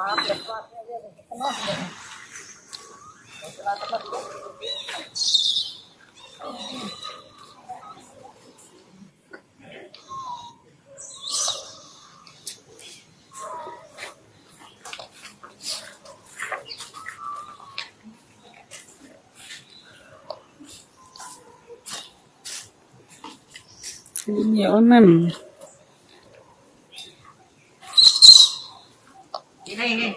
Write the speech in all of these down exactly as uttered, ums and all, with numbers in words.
nhiều lắm. Đi đây đi.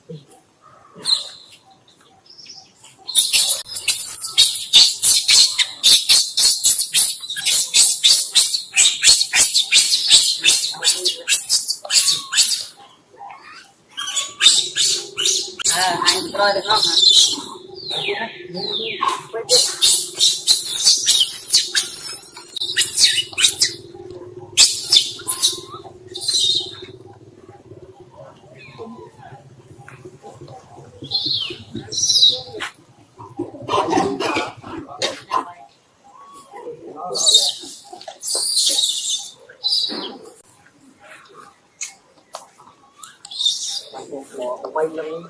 À, anh coi được không hả? Quay lưng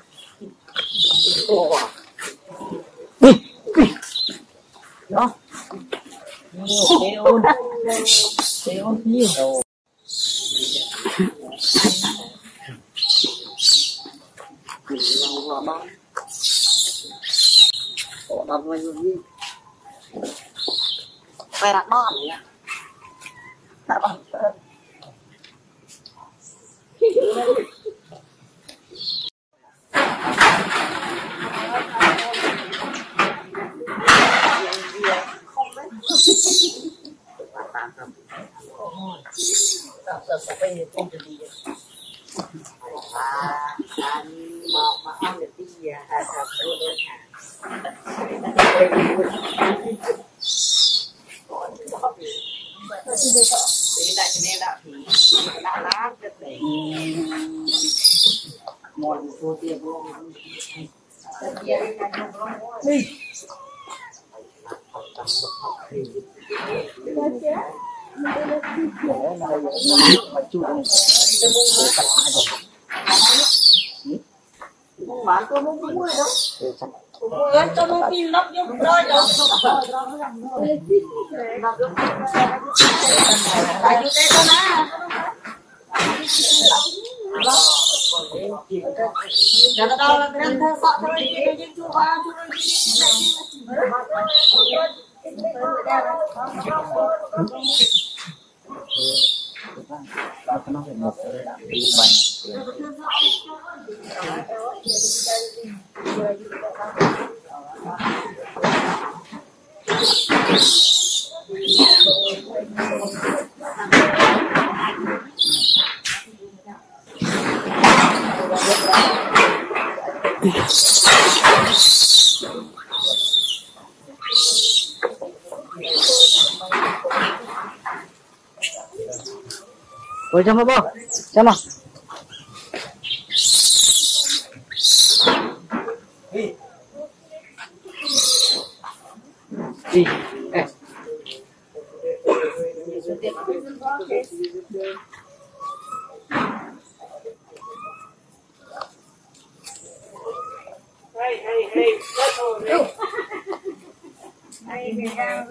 đó nhiều ôn ôn nhiều lâu bao có đâm lên gì phải đặt đòn nhá đặt đòn Bạn tôi muốn mua đâu. Mua cho nó pin lóc vô rồi đâu. Tại đây con á. Đó là đâu là cái thơ sọ thôi cái cái chú ba chú nó phải một cái bánh ôi chăm bố chăm à đi đi ê hey hey hey hey hey hey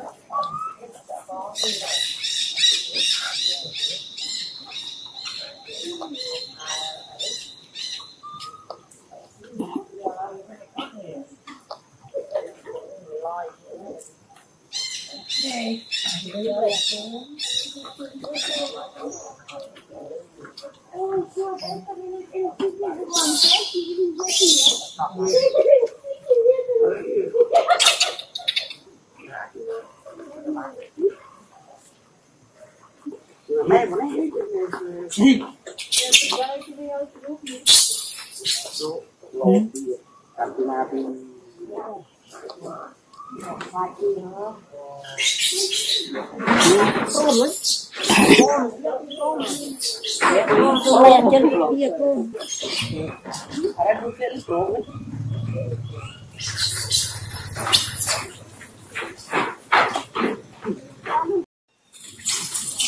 Katrina thì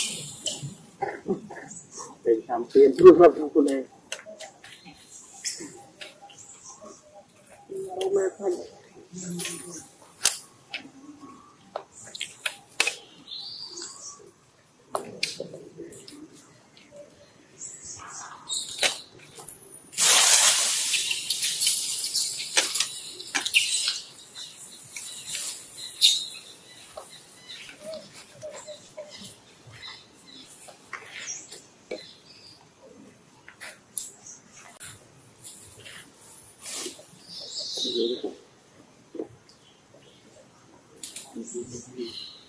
để làm tiền thu nhập trong này mình Thank you.